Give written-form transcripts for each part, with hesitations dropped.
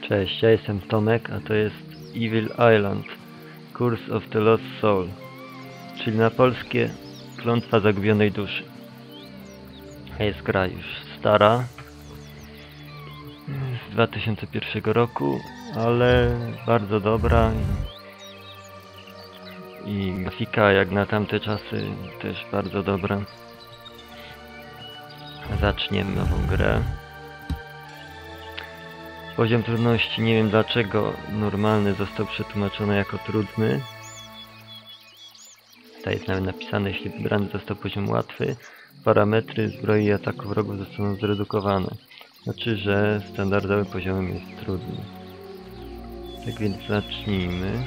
Cześć, ja jestem Tomek, a to jest Evil Island Curse of the Lost Soul, czyli na polskie Klątwa Zagubionej Duszy. Jest gra już stara, z 2001 roku, ale bardzo dobra i grafika jak na tamte czasy też bardzo dobra. Zaczniemy nową grę. Poziom trudności, nie wiem dlaczego normalny został przetłumaczony jako trudny. Tutaj jest nawet napisane, jeśli wybrany został poziom łatwy, parametry zbroi i ataku wrogów zostaną zredukowane. Znaczy, że standardowym poziomem jest trudny. Tak więc zacznijmy.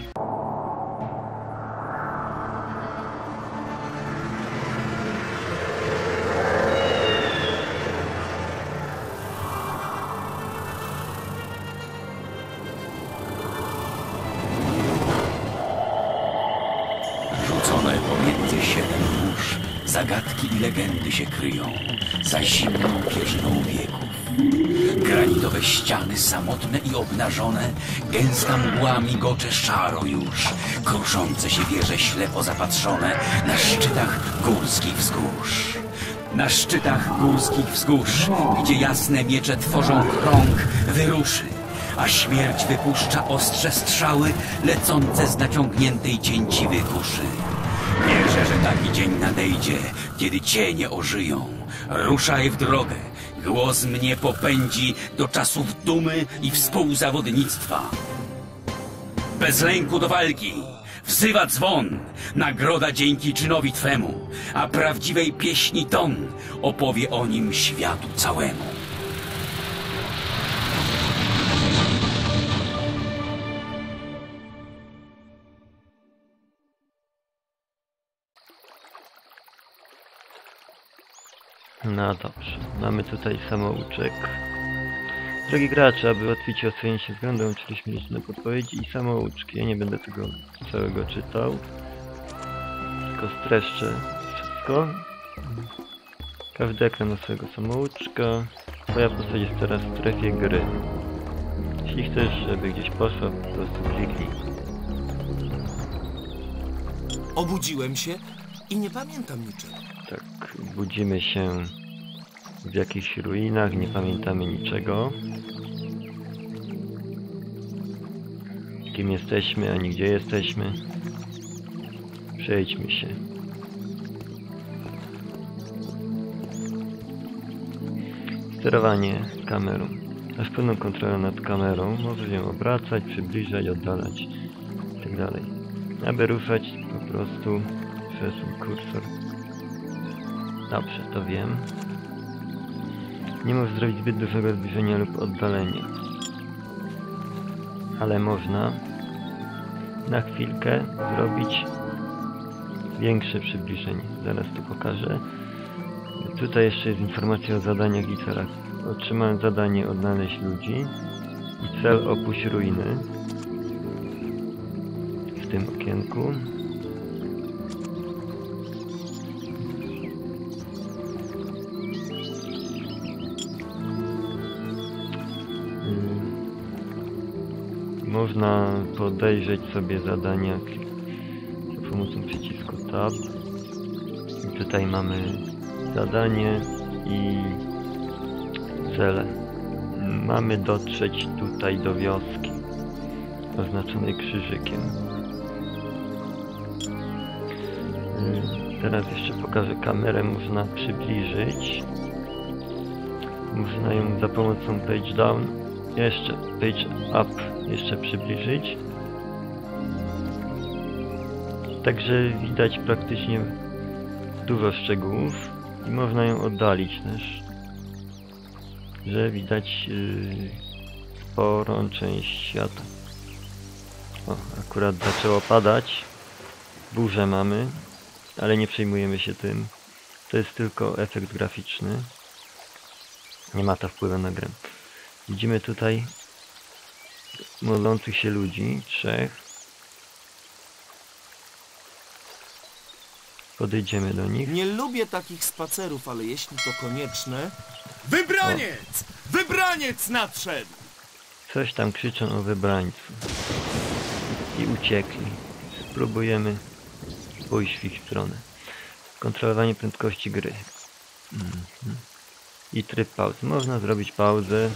Pomiędzy 7 mórz zagadki i legendy się kryją za zimną pierzyną wieków. Granitowe ściany samotne i obnażone, gęsta mgła migocze szaro już, kruszące się wieże ślepo zapatrzone na szczytach górskich wzgórz. Na szczytach górskich wzgórz, gdzie jasne miecze tworzą krąg, wyruszy, a śmierć wypuszcza ostrze strzały lecące z naciągniętej cięciwy kuszy. Wierzę, że taki dzień nadejdzie, kiedy cienie ożyją. Ruszaj w drogę, głos mnie popędzi do czasów dumy i współzawodnictwa. Bez lęku do walki, wzywa dzwon, nagroda dzięki czynowi twemu, a prawdziwej pieśni ton opowie o nim światu całemu. No dobrze, mamy tutaj samouczek. Drogi gracze, aby łatwiej oswojenie względu, uczyliśmy liczne podpowiedzi i samouczki. Ja nie będę tego całego czytał, tylko streszczę wszystko. Każdy ekran ma swojego samouczka. Twoja postać jest teraz w strefie gry. Jeśli chcesz, żeby gdzieś poszła, po prostu kliknij. Obudziłem się i nie pamiętam niczego. Tak, budzimy się w jakichś ruinach, nie pamiętamy niczego. Kim jesteśmy, ani gdzie jesteśmy. Przejdźmy się. Sterowanie kamerą. Masz pełną kontrolę nad kamerą, możesz ją obracać, przybliżać, oddalać itd. Aby ruszać, po prostu przesuń kursor. Dobrze, to wiem. Nie możesz zrobić zbyt dużego zbliżenia lub oddalenia. Ale można na chwilkę zrobić większe przybliżenie. Zaraz tu pokażę. Tutaj jeszcze jest informacja o zadaniach i celach. Otrzymałem zadanie odnaleźć ludzi i cel opuść ruiny. W tym okienku. Można podejrzeć sobie zadania za pomocą przycisku Tab. I tutaj mamy zadanie i cele. Mamy dotrzeć tutaj do wioski, oznaczonej krzyżykiem. Teraz jeszcze pokażę kamerę, można przybliżyć. Można ją za pomocą page down, jeszcze page up, jeszcze przybliżyć. Także widać praktycznie dużo szczegółów i można ją oddalić też, że widać sporą część świata. O, akurat zaczęło padać, burzę mamy, ale nie przejmujemy się tym. To jest tylko efekt graficzny. Nie ma to wpływu na grę. Widzimy tutaj modlących się ludzi, 3. Podejdziemy do nich. Nie lubię takich spacerów, ale jeśli to konieczne... Wybraniec! Wybraniec nadszedł! Coś tam krzyczą o wybrańcu. I uciekli. Spróbujemy pójść w ich stronę. Kontrolowanie prędkości gry. I tryb pauzy. Można zrobić pauzę.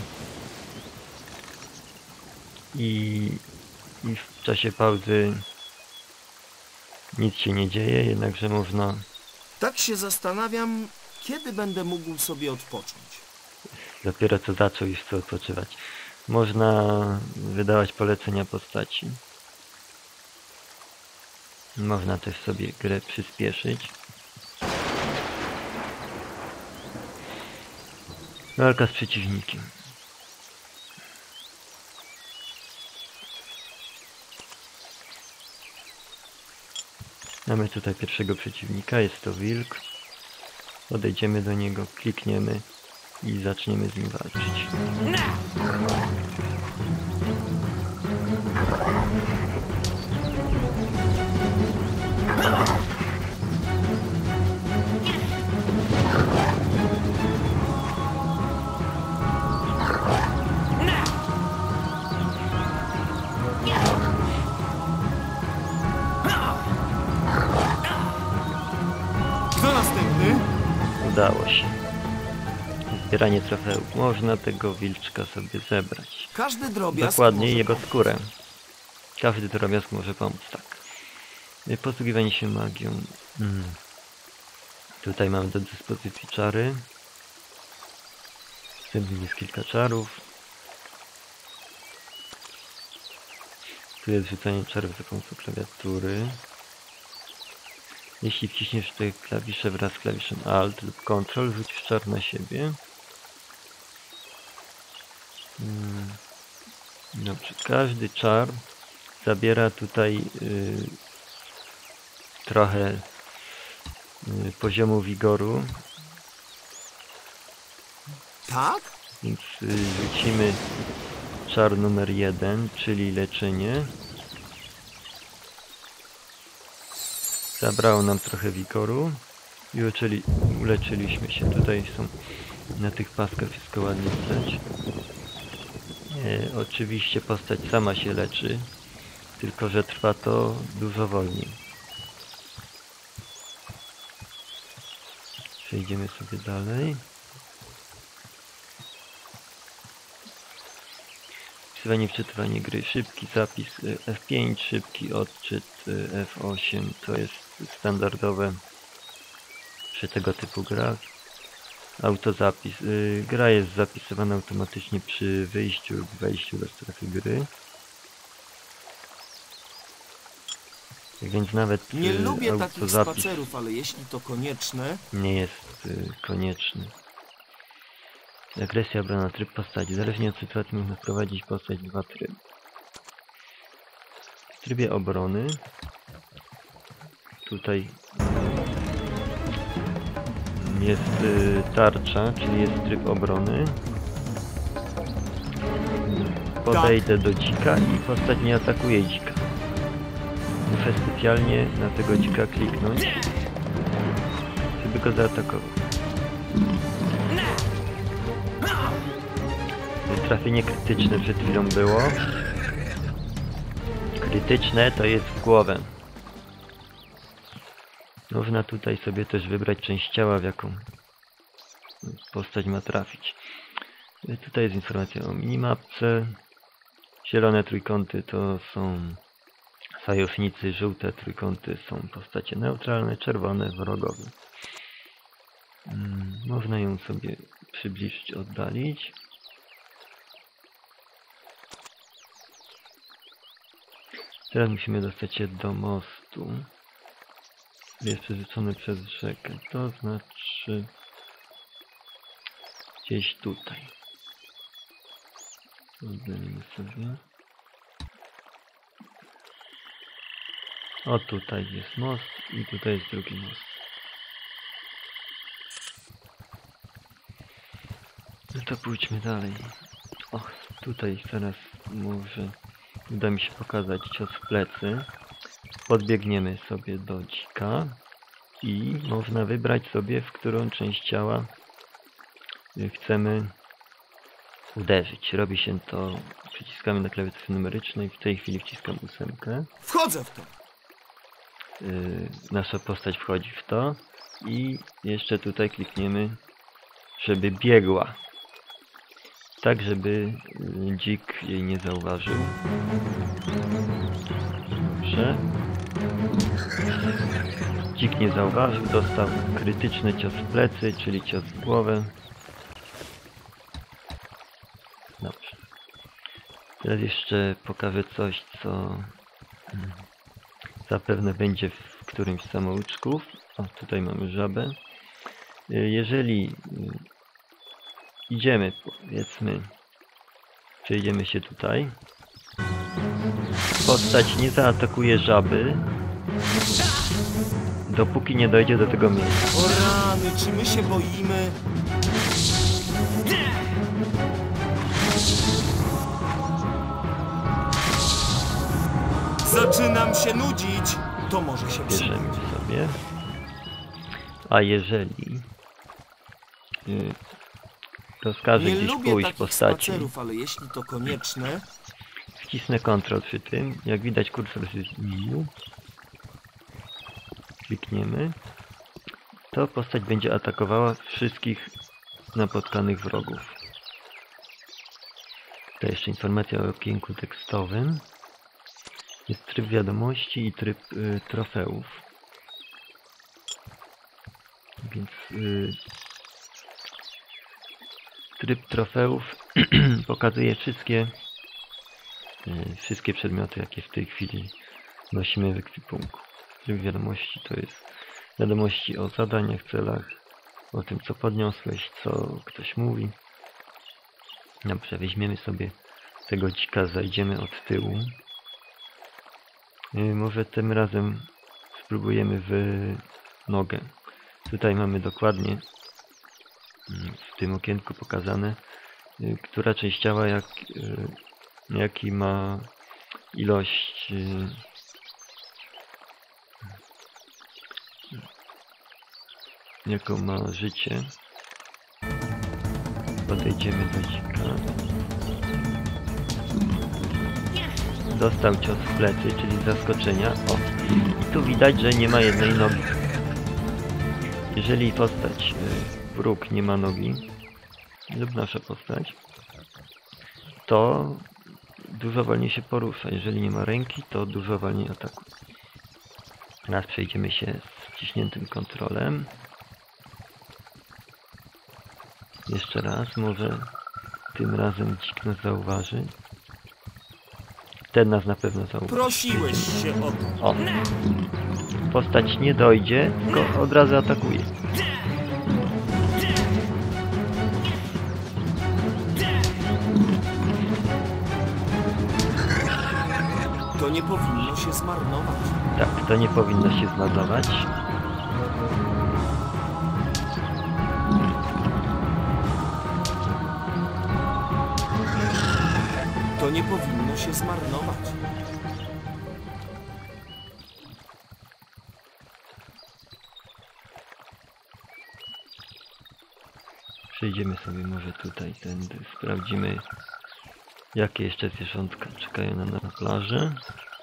I w czasie pauzy nic się nie dzieje, jednakże można... Tak się zastanawiam, kiedy będę mógł sobie odpocząć. Dopiero co zaczął już chce odpoczywać. Można wydawać polecenia postaci. Można też sobie grę przyspieszyć. Walka z przeciwnikiem. Mamy tutaj pierwszego przeciwnika, jest to wilk. Podejdziemy do niego, klikniemy i zaczniemy z nim walczyć. Kto następny? Udało się. Zbieranie trofeów. Można tego wilczka sobie zebrać. Każdy drobiazg Dokładnie może jego pomóc. skórę. Każdy drobiazg może pomóc, tak. Posługiwanie się magią. Tutaj mamy do dyspozycji czary. Wstępnie jest kilka czarów. Tu jest rzucanie czarów za pomocą klawiatury. Jeśli wciśniesz te klawisze wraz z klawiszem Alt lub Ctrl, rzucisz czar na siebie. Dobrze, każdy czar zabiera tutaj trochę poziomu wigoru, Tak? więc rzucimy czar numer 1, czyli leczenie. Zabrało nam trochę wigoru i uleczyliśmy się. Tutaj są na tych paskach, wszystko ładnie widać. Oczywiście postać sama się leczy, tylko że trwa to dużo wolniej. Przejdziemy sobie dalej. Wpisywanie, wczytywanie gry, szybki zapis F5, szybki odczyt F8, to jest standardowe przy tego typu grach. Autozapis. Gra jest zapisywana automatycznie przy wyjściu lub wejściu do strefy gry. Więc nawet Nie lubię takich autozapis spacerów, ale jeśli to konieczne... nie jest konieczny. Agresja, obrona, tryb postaci. Zależnie od sytuacji można wprowadzić postać w dwa tryby. W trybie obrony tutaj jest tarcza, czyli jest tryb obrony. Podejdę do dzika i postać nie atakuje dzika. Muszę specjalnie na tego dzika kliknąć, żeby go zaatakował. Trafienie krytyczne przed chwilą było. Krytyczne to jest w głowę. Można tutaj sobie też wybrać część ciała, w jaką postać ma trafić. Tutaj jest informacja o minimapce. Zielone trójkąty to są sojusznicy, żółte trójkąty są postacie neutralne, czerwone wrogowie. Można ją sobie przybliżyć, oddalić. Teraz musimy dostać się do mostu. Jest przeznaczony przez rzekę. To znaczy gdzieś tutaj. Oddalimy sobie. O, tutaj jest most i tutaj jest drugi most. No to pójdźmy dalej. O, tutaj teraz może uda mi się pokazać cios w plecy. Podbiegniemy sobie do dzika i można wybrać sobie, w którą część ciała chcemy uderzyć. Robi się to, przyciskamy na klawiaturze numerycznej, w tej chwili wciskam 8. Wchodzę w to. Nasza postać wchodzi w to i jeszcze tutaj klikniemy, żeby biegła. Tak, żeby dzik jej nie zauważył. Dobrze. Dzik nie zauważył, dostał krytyczny cios w plecy, czyli cios w głowę. Dobrze. Teraz jeszcze pokażę coś, co zapewne będzie w którymś z samouczków. O, tutaj mamy żabę. Jeżeli idziemy, powiedzmy, przejdziemy się tutaj, postać nie zaatakuje żaby, dopóki nie dojdzie do tego miejsca. O rany, czy my się boimy? Zaczynam się nudzić. To może się przydać. Bierzemy sobie. A jeżeli rozkażę Nie gdzieś lubię pójść takich postaci, spacerów, ale jeśli to konieczne... wcisnę Ctrl przy tym. Jak widać, kursor się zmienił. Klikniemy. To postać będzie atakowała wszystkich napotkanych wrogów. To jeszcze informacja o okienku tekstowym. Jest tryb wiadomości i tryb trofeów. Więc tryb trofeów pokazuje wszystkie przedmioty, jakie w tej chwili nosimy w ekwipunku. Tryb wiadomości to jest wiadomości o zadaniach, celach, o tym, co podniosłeś, co ktoś mówi. Dobrze, weźmiemy sobie tego dzika, zajdziemy od tyłu. Może tym razem spróbujemy w nogę. Tutaj mamy dokładnie w tym okienku pokazane, która część ciała jaki ma ilość jaką ma życie. Podejdziemy do dzika. Dostał cios w plecy, czyli z zaskoczenia. O, i tu widać, że nie ma jednej nogi. Jeżeli postać, wróg nie ma nogi, lub nasza postać, to dużo wolniej się porusza. Jeżeli nie ma ręki, to dużo wolniej atakuje. Teraz przejdziemy się z wciśniętym kontrolem. Jeszcze raz, może tym razem dzik nas zauważy. Ten nas na pewno zauważy. Prosiłeś się o to. O! Postać nie dojdzie, tylko od razu atakuje. To nie powinno się zmarnować. Tak, to nie powinno się zmarnować. To nie powinno się zmarnować. Przejdziemy sobie może tutaj tędy. Sprawdzimy, jakie jeszcze zwierzątka czekają na nas na plaży.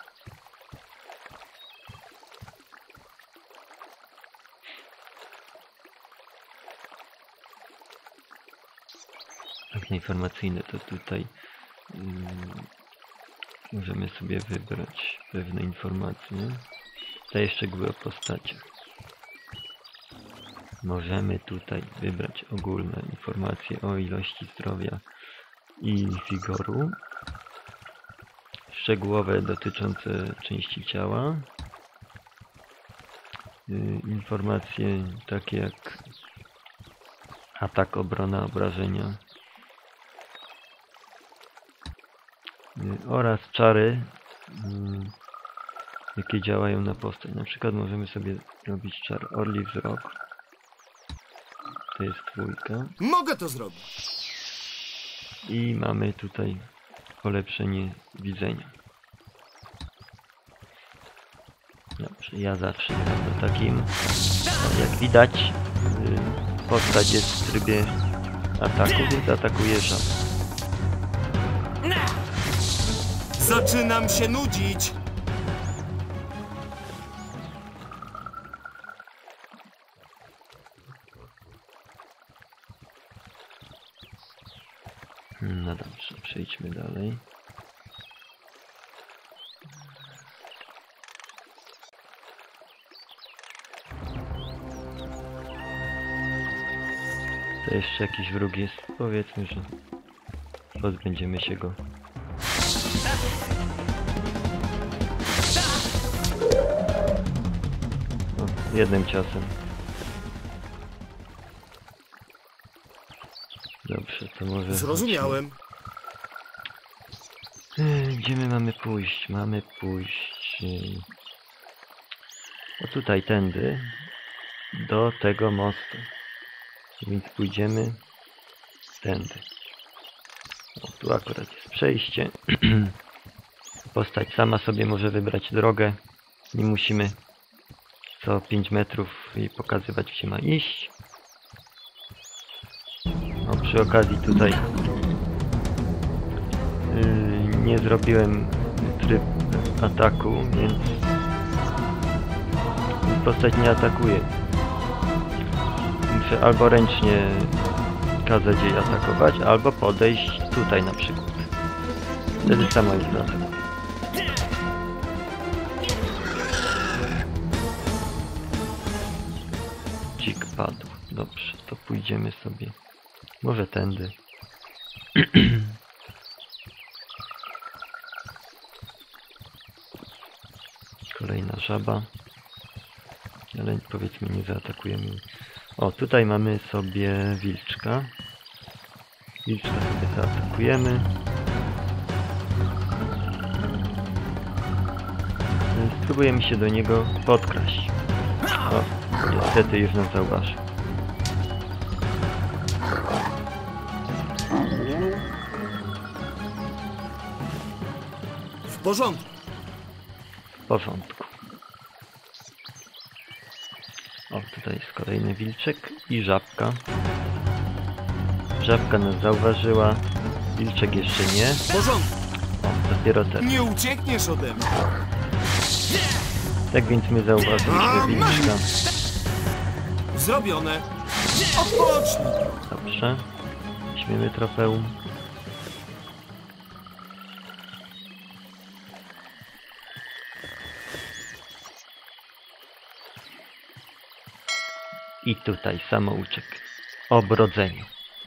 Okno informacyjne to tutaj możemy sobie wybrać pewne informacje. Daje szczegóły o postaciach. Możemy tutaj wybrać ogólne informacje o ilości zdrowia i wigoru. Szczegółowe dotyczące części ciała. Informacje takie jak atak, obrona, obrażenia. Oraz czary, jakie działają na postać. Na przykład możemy sobie robić czar Orli Wzrok. To jest 2. Mogę to zrobić. I mamy tutaj polepszenie widzenia. Dobrze, ja zawsze gram na takim. Jak widać, postać jest w trybie ataku, więc atakuje żabę. Zaczynam się nudzić. No dobrze, przejdźmy dalej. To jeszcze jakiś wróg jest? Powiedzmy, że pozbędziemy się go. O, jednym ciosem. Dobrze, to może... Zrozumiałem. Gdzie my mamy pójść? Mamy pójść... O tutaj, tędy. Do tego mostu. Więc pójdziemy tędy. O, tu akurat jest przejście. Postać sama sobie może wybrać drogę. Nie musimy co 5 metrów jej pokazywać, gdzie ma iść. O, przy okazji tutaj nie zrobiłem tryb ataku, więc postać nie atakuje. Muszę albo ręcznie kazać jej atakować, albo podejść tutaj na przykład. Wtedy sama już zaatakuje. Dzik padł. Dobrze, to pójdziemy sobie. Może tędy. Kolejna żaba. Ale powiedzmy nie zaatakujemy. O, tutaj mamy sobie wilczka. Wilczka sobie zaatakujemy. Spróbujemy się do niego podkraść. O, niestety już nas zauważył. W porządku. W porządku. O, tutaj jest kolejny wilczek i żabka. Żabka nas zauważyła. Wilczek jeszcze nie. W porządku. O, dopiero teraz. Nie uciekniesz ode mnie. Tak więc my zauważyliśmy wilczka. Zrobione. Odpocznij. Dobrze. Weźmiemy trofeum. I tutaj samouczek. Obrodzeniu.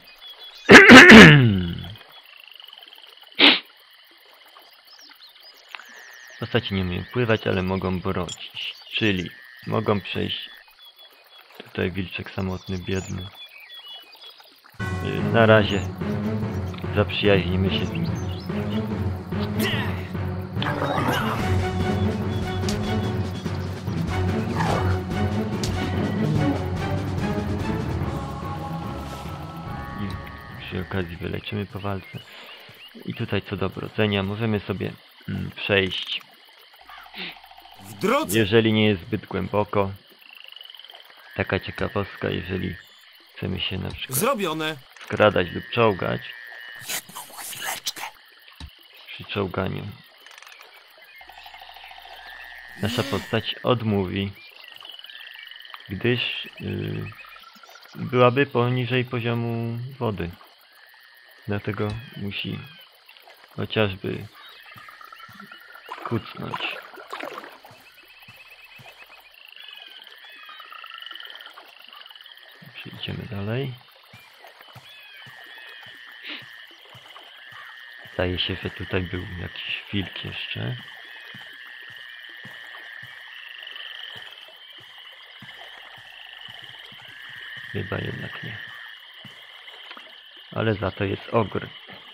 Postaci nie umieją pływać, ale mogą brodzić. Czyli mogą przejść. Tutaj wilczek samotny, biedny. Na razie zaprzyjaźnimy się z nim. I przy okazji wyleczymy po walce. I tutaj co do brodzenia możemy sobie przejść. W drodze. Jeżeli nie jest zbyt głęboko. Taka ciekawostka, jeżeli chcemy się na przykład Zrobione. skradać lub czołgać. Jedną chwileczkę. Przy czołganiu nasza postać odmówi, gdyż byłaby poniżej poziomu wody. Dlatego musi chociażby kucnąć. Przejdziemy dalej. Zdaje się, że tutaj był jakiś wilk jeszcze. Chyba jednak nie. Ale za to jest ogr.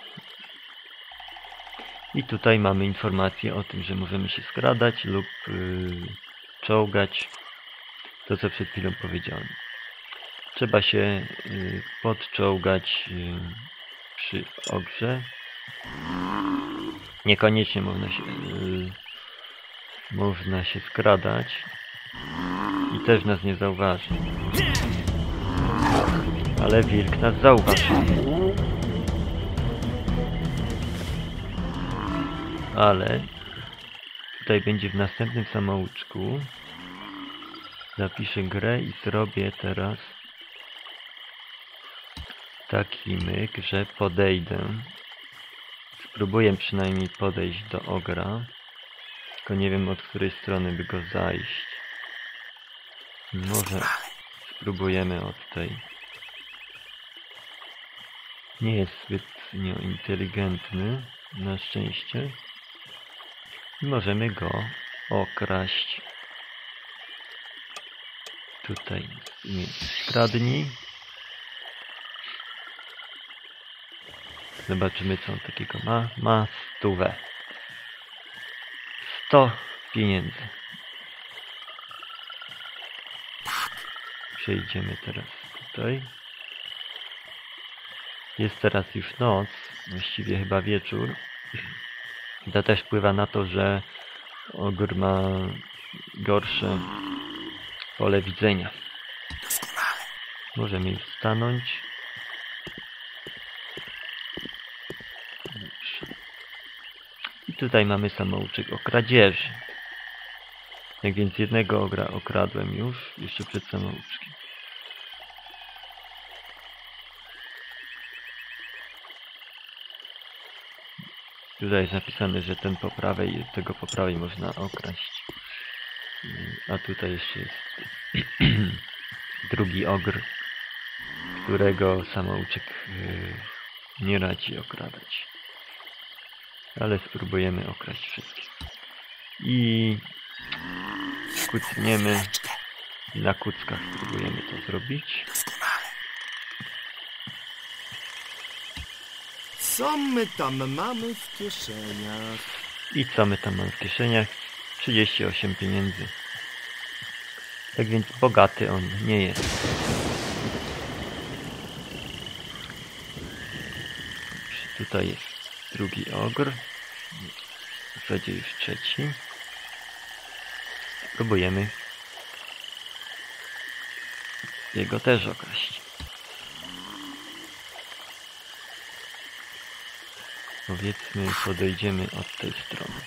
I tutaj mamy informację o tym, że możemy się skradać lub czołgać. To co przed chwilą powiedziałem. Trzeba się podczołgać przy ogrze. Niekoniecznie można się skradać i też nas nie zauważy. Ale wilk nas zauważy. Ale tutaj będzie w następnym samouczku. Zapiszę grę i zrobię teraz taki myk, że podejdę. Spróbuję przynajmniej podejść do ogra. Tylko nie wiem, od której strony by go zajść. Może spróbujemy od tej. Nie jest zbytnio inteligentny, na szczęście. I możemy go okraść. Tutaj skradnij. Zobaczymy, co on takiego ma. Ma 100. 100 pieniędzy. Przejdziemy teraz tutaj. Jest teraz już noc, właściwie chyba wieczór. To też wpływa na to, że ogr ma gorsze pole widzenia. Możemy już stanąć. Dobrze. I tutaj mamy samouczek o kradzieży. Tak więc jednego ogra okradłem już, jeszcze przed samouczkiem. Tutaj jest napisane, że ten po prawej, tego po prawej można okraść. A tutaj jeszcze jest drugi ogr, którego samouczek nie radzi okradać. Ale spróbujemy okraść wszystkie. I kucniemy. Na kuckach spróbujemy to zrobić. Co my tam mamy w kieszeniach? I co my tam mamy w kieszeniach? 38 pieniędzy. Tak więc bogaty on nie jest. Tutaj jest drugi ogr. W zasadzie już trzeci. Spróbujemy jego też okraść. Powiedzmy, podejdziemy od tej strony.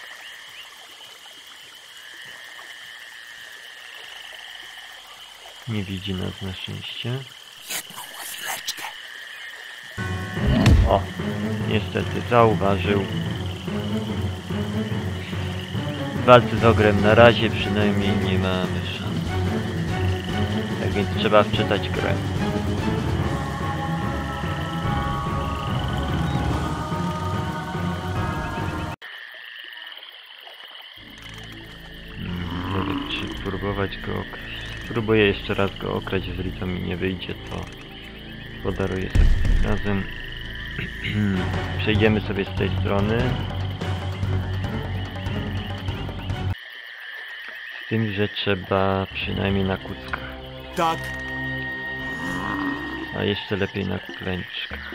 Nie widzi nas na szczęście. Jedną chwileczkę. O, niestety zauważył. W walce z ogrem na razie przynajmniej nie mamy szans. Tak więc trzeba wczytać grę. Nie wiem, czy próbować go okraść. Spróbuję jeszcze raz go okraść, jeżeli to mi nie wyjdzie, to podaruję sobie tym razem. Przejdziemy sobie z tej strony. Z tym, że trzeba przynajmniej na kuckach. Tak, A jeszcze lepiej na klęczkach.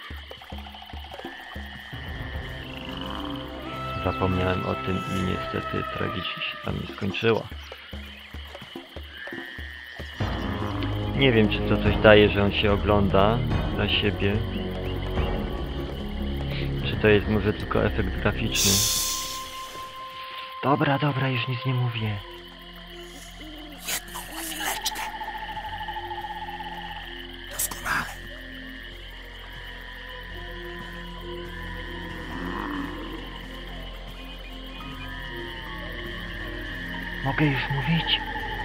Zapomniałem o tym i niestety tragicznie się tam nie skończyło. Nie wiem, czy to coś daje, że on się ogląda na siebie. Czy to jest może tylko efekt graficzny. Dobra, już nic nie mówię. Jedną chwileczkę. Doskonale. Mogę już mówić?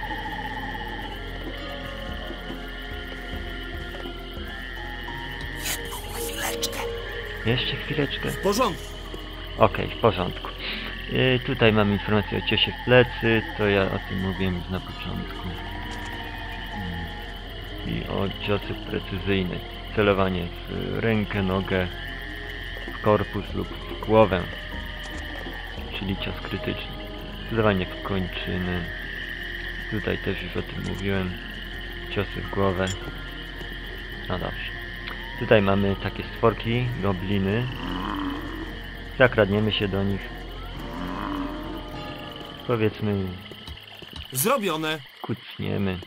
Jedną chwileczkę. Jeszcze chwileczkę. w porządku. Okej, w porządku. Tutaj mamy informację o ciosie w plecy, to ja o tym mówiłem już na początku. I o ciosy precyzyjne. Celowanie w rękę, nogę, w korpus lub w głowę. Czyli cios krytyczny. Celowanie w kończyny. Tutaj też już o tym mówiłem. Ciosy w głowę. No dobrze. Tutaj mamy takie stworki, gobliny. Zakradniemy się do nich. Powiedzmy, Zrobione. kucniemy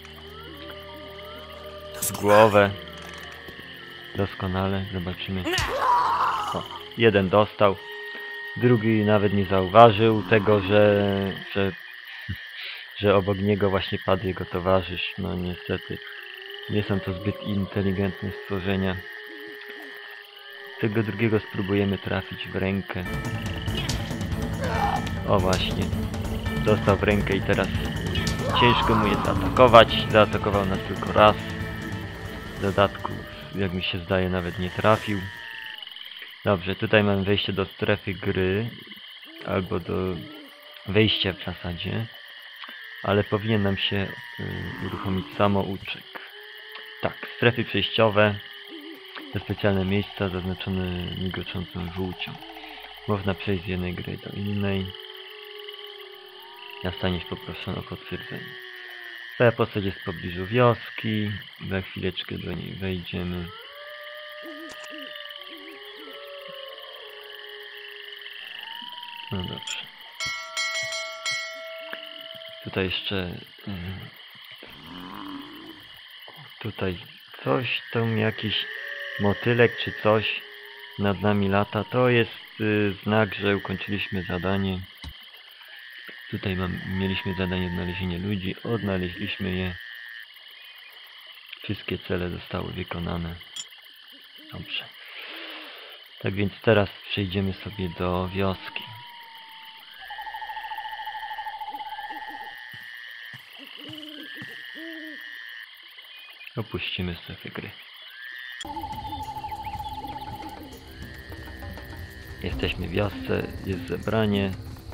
w głowę. Doskonale, zobaczymy. O, jeden dostał. Drugi nawet nie zauważył tego, że obok niego właśnie padł jego towarzysz. No niestety, nie są to zbyt inteligentne stworzenia. Tego drugiego spróbujemy trafić w rękę. O właśnie, dostał w rękę i teraz ciężko mu jest atakować. Zaatakował nas tylko raz. W dodatku, jak mi się zdaje, nawet nie trafił. Dobrze, tutaj mam wejście do strefy gry. Albo do wejścia w zasadzie. Ale powinien nam się uruchomić samouczek. Tak, strefy przejściowe. Te specjalne miejsca zaznaczone migoczącą żółcią. Można przejść z jednej gry do innej. Zostaniesz poproszony o potwierdzenie. Twoja postać jest w pobliżu wioski. Za chwileczkę do niej wejdziemy. No dobrze. Tutaj jeszcze... Tutaj coś, tam jakiś motylek czy coś nad nami lata. To jest znak, że ukończyliśmy zadanie. Tutaj mieliśmy zadanie odnalezienie ludzi. Odnaleźliśmy je. Wszystkie cele zostały wykonane. Dobrze. Tak więc teraz przejdziemy sobie do wioski. Opuścimy strefę gry. Jesteśmy w wiosce, jest zebranie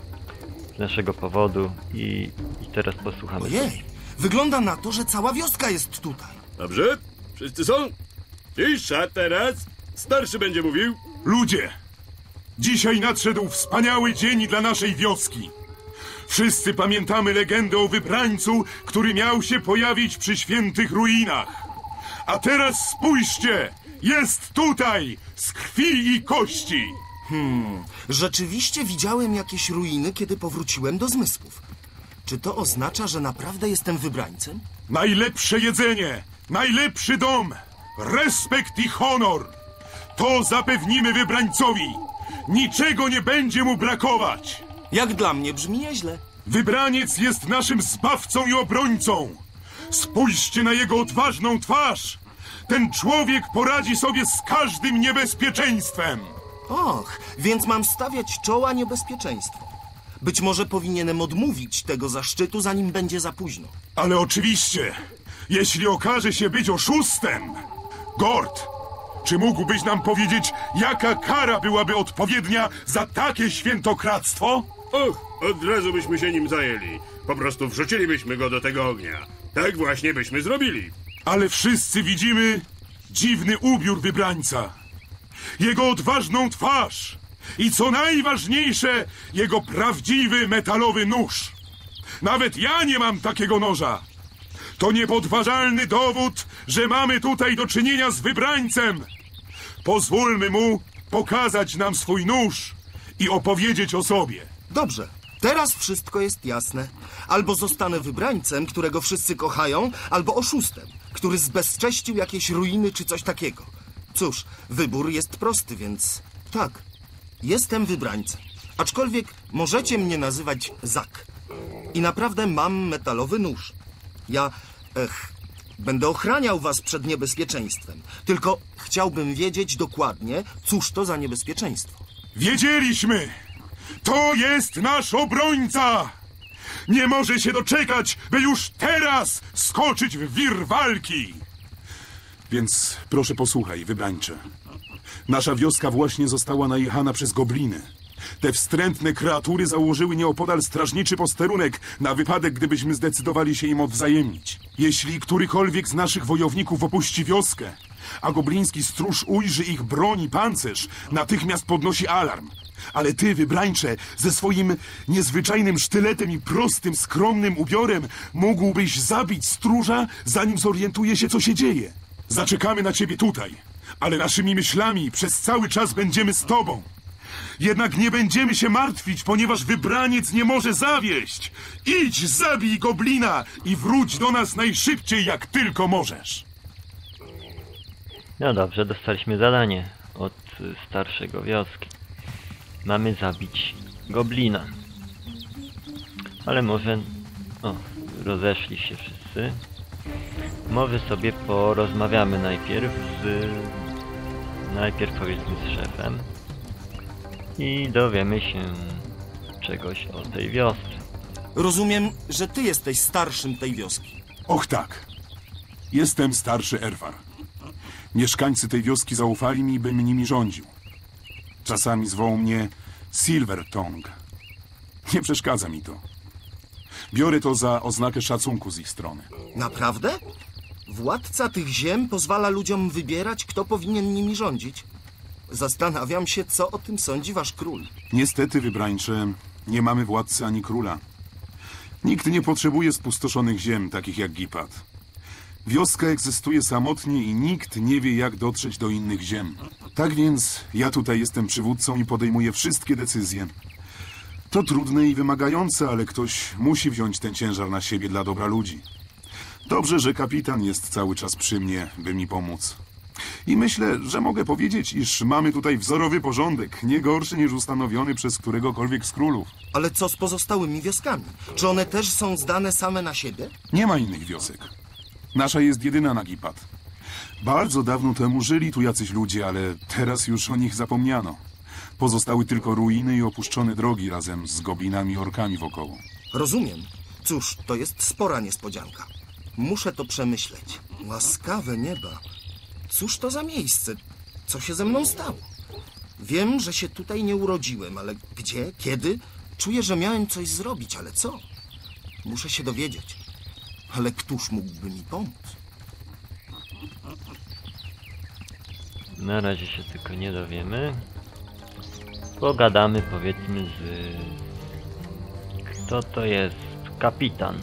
z naszego powodu i teraz posłuchamy. Ojej, wygląda na to, że cała wioska jest tutaj. Dobrze? Wszyscy są? Cisza teraz. Starszy będzie mówił. Ludzie, dzisiaj nadszedł wspaniały dzień dla naszej wioski. Wszyscy pamiętamy legendę o wybrańcu, który miał się pojawić przy świętych ruinach. A teraz spójrzcie, jest tutaj, z krwi i kości. Rzeczywiście widziałem jakieś ruiny, kiedy powróciłem do zmysłów. Czy to oznacza, że naprawdę jestem wybrańcem? Najlepsze jedzenie, najlepszy dom, respekt i honor. To zapewnimy wybrańcowi. Niczego nie będzie mu brakować. Jak dla mnie brzmi nieźle. Wybraniec jest naszym zbawcą i obrońcą. Spójrzcie na jego odważną twarz. Ten człowiek poradzi sobie z każdym niebezpieczeństwem. Och, więc mam stawiać czoła niebezpieczeństwu. Być może powinienem odmówić tego zaszczytu, zanim będzie za późno. Ale oczywiście, jeśli okaże się być oszustem... Gord, czy mógłbyś nam powiedzieć, jaka kara byłaby odpowiednia za takie świętokradztwo? Och, od razu byśmy się nim zajęli. Po prostu wrzucilibyśmy go do tego ognia. Tak właśnie byśmy zrobili. Ale wszyscy widzimy dziwny ubiór wybrańca. Jego odważną twarz. I co najważniejsze, jego prawdziwy metalowy nóż. Nawet ja nie mam takiego noża. To niepodważalny dowód, że mamy tutaj do czynienia z wybrańcem. Pozwólmy mu pokazać nam swój nóż i opowiedzieć o sobie. Dobrze, teraz wszystko jest jasne. Albo zostanę wybrańcem, którego wszyscy kochają, albo oszustem, który zbezcześcił jakieś ruiny czy coś takiego. Cóż, wybór jest prosty, więc tak, jestem wybrańcem. Aczkolwiek możecie mnie nazywać Zak. I naprawdę mam metalowy nóż. Ja, będę ochraniał was przed niebezpieczeństwem. Tylko chciałbym wiedzieć dokładnie, cóż to za niebezpieczeństwo. Wiedzieliśmy! To jest nasz obrońca! Nie może się doczekać, by już teraz skoczyć w wir walki! Więc proszę posłuchaj, wybrańcze. Nasza wioska właśnie została najechana przez gobliny. Te wstrętne kreatury założyły nieopodal strażniczy posterunek na wypadek, gdybyśmy zdecydowali się im odwzajemnić. Jeśli którykolwiek z naszych wojowników opuści wioskę, a gobliński stróż ujrzy ich broń i pancerz, natychmiast podnosi alarm. Ale ty, wybrańcze, ze swoim niezwyczajnym sztyletem i prostym, skromnym ubiorem mógłbyś zabić stróża, zanim zorientuje się, co się dzieje. Zaczekamy na ciebie tutaj, ale naszymi myślami przez cały czas będziemy z tobą. Jednak nie będziemy się martwić, ponieważ wybraniec nie może zawieść. Idź, zabij goblina i wróć do nas najszybciej, jak tylko możesz. No dobrze, dostaliśmy zadanie od starszego wioski. mamy zabić goblina. Ale może... O, rozeszli się wszyscy. Może sobie porozmawiamy najpierw powiedzmy z szefem i dowiemy się czegoś o tej wiosce. Rozumiem, że ty jesteś starszym tej wioski. Och tak. Jestem starszy Erwar. Mieszkańcy tej wioski zaufali mi, bym nimi rządził. Czasami zwoł mnie Silver Tongue. Nie przeszkadza mi to. Biorę to za oznakę szacunku z ich strony. Naprawdę? Władca tych ziem pozwala ludziom wybierać, kto powinien nimi rządzić? Zastanawiam się, co o tym sądzi wasz król. Niestety, wybrańcze, nie mamy władcy ani króla. Nikt nie potrzebuje spustoszonych ziem, takich jak Gipat. Wioska egzystuje samotnie i nikt nie wie, jak dotrzeć do innych ziem. Tak więc ja tutaj jestem przywódcą i podejmuję wszystkie decyzje. To trudne i wymagające, ale ktoś musi wziąć ten ciężar na siebie dla dobra ludzi. Dobrze, że kapitan jest cały czas przy mnie, by mi pomóc. I myślę, że mogę powiedzieć, iż mamy tutaj wzorowy porządek, nie gorszy niż ustanowiony przez któregokolwiek z królów. Ale co z pozostałymi wioskami? Czy one też są zdane same na siebie? Nie ma innych wiosek. Nasza jest jedyna na Gipat. Bardzo dawno temu żyli tu jacyś ludzie, ale teraz już o nich zapomniano. Pozostały tylko ruiny i opuszczone drogi razem z goblinami i orkami wokoło. Rozumiem. Cóż, to jest spora niespodzianka. Muszę to przemyśleć. Łaskawe nieba. Cóż to za miejsce? Co się ze mną stało? Wiem, że się tutaj nie urodziłem, ale gdzie, kiedy? Czuję, że miałem coś zrobić, ale co? Muszę się dowiedzieć. Ale któż mógłby mi pomóc? Na razie się tylko nie dowiemy. Pogadamy powiedzmy z... Kto to jest? Kapitan.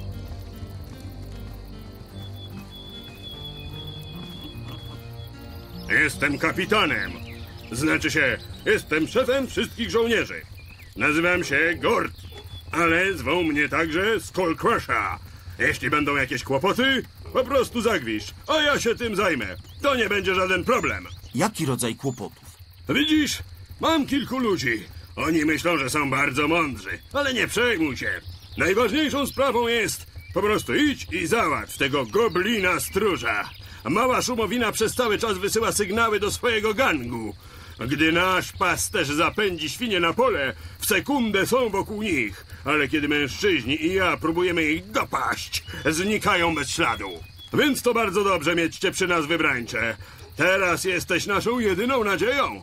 Jestem kapitanem. Znaczy się, jestem szefem wszystkich żołnierzy. Nazywam się Gort, ale zwą mnie także Skullcrusher. Jeśli będą jakieś kłopoty, po prostu zagwiszcz, a ja się tym zajmę. To nie będzie żaden problem. Jaki rodzaj kłopotów? Widzisz, mam kilku ludzi. Oni myślą, że są bardzo mądrzy, ale nie przejmuj się. Najważniejszą sprawą jest po prostu idź i załatw tego goblina stróża. Mała szumowina przez cały czas wysyła sygnały do swojego gangu. Gdy nasz pasterz zapędzi świnie na pole, w sekundę są wokół nich. Ale kiedy mężczyźni i ja próbujemy ich dopaść, znikają bez śladu. Więc to bardzo dobrze mieć cię przy nas, wybrańcze. Teraz jesteś naszą jedyną nadzieją.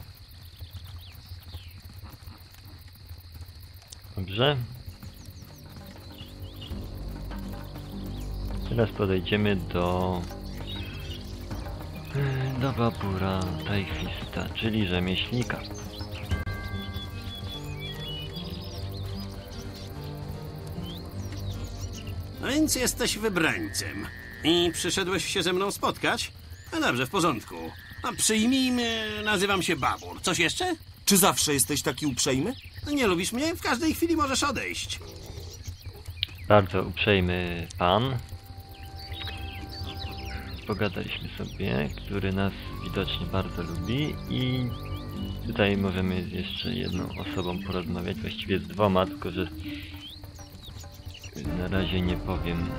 Dobrze. Teraz podejdziemy do Babura Tajfista, czyli rzemieślnika. A więc jesteś wybrańcem i przyszedłeś się ze mną spotkać? No dobrze, w porządku. A przyjmijmy, nazywam się Babur. Coś jeszcze? Czy zawsze jesteś taki uprzejmy? Nie lubisz mnie? W każdej chwili możesz odejść. Bardzo uprzejmy pan. Pogadaliśmy sobie, który nas widocznie bardzo lubi i tutaj możemy z jeszcze jedną osobą porozmawiać, właściwie z dwoma, tylko że na razie nie powiem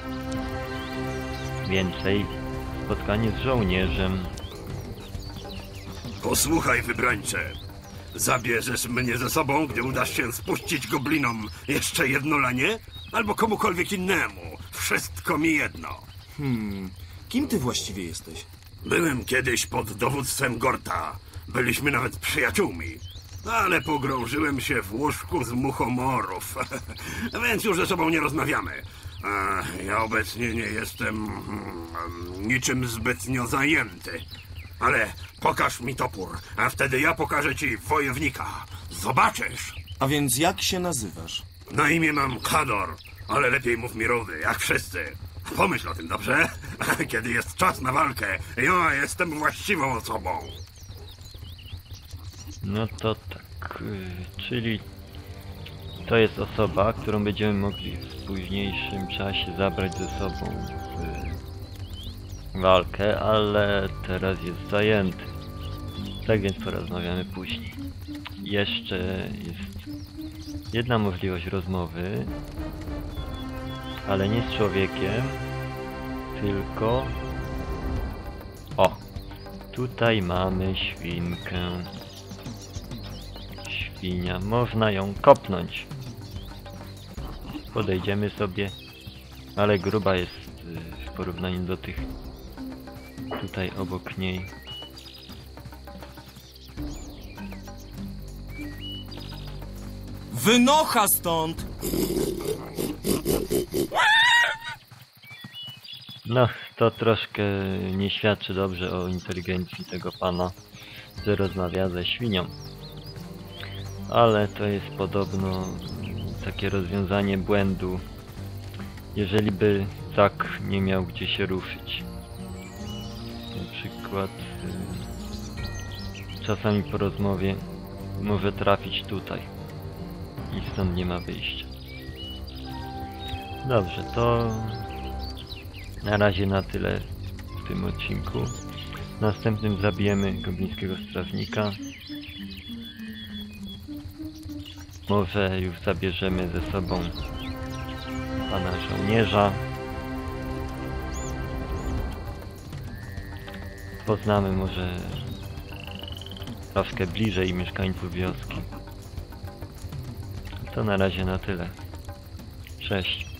więcej. Spotkanie z żołnierzem. Posłuchaj, wybrańcze. Zabierzesz mnie ze sobą, gdy udasz się spuścić goblinom jeszcze jedno lanie? Albo komukolwiek innemu. Wszystko mi jedno. Kim ty właściwie jesteś? Byłem kiedyś pod dowództwem Gorta. Byliśmy nawet przyjaciółmi. Ale pogrążyłem się w łóżku z muchomorów. Więc już ze sobą nie rozmawiamy. Ja obecnie nie jestem niczym zbytnio zajęty. Ale pokaż mi topór, a wtedy ja pokażę ci wojownika. Zobaczysz. A więc jak się nazywasz? Na imię mam Kador, ale lepiej mów mi Rudy, jak wszyscy. Pomyśl o tym, dobrze? Kiedy jest czas na walkę, ja jestem właściwą osobą. No to tak, czyli to jest osoba, którą będziemy mogli w późniejszym czasie zabrać ze sobą w walkę, ale teraz jest zajęty. Tak więc porozmawiamy później. Jeszcze jest jedna możliwość rozmowy, ale nie z człowiekiem, tylko... O! Tutaj mamy świnkę. Świnia, można ją kopnąć. Podejdziemy sobie, ale gruba jest w porównaniu do tych tutaj obok niej. Wynocha stąd! No, to troszkę nie świadczy dobrze o inteligencji tego pana, że rozmawia ze świnią. Ale to jest podobno takie rozwiązanie błędu, jeżeli by Zak nie miał gdzie się ruszyć. Na przykład czasami po rozmowie może trafić tutaj i stąd nie ma wyjścia. Dobrze, to na razie na tyle w tym odcinku. W następnym zabijemy goblińskiego strażnika. Może już zabierzemy ze sobą pana żołnierza. Poznamy może troszkę bliżej mieszkańców wioski. To na razie na tyle. Cześć.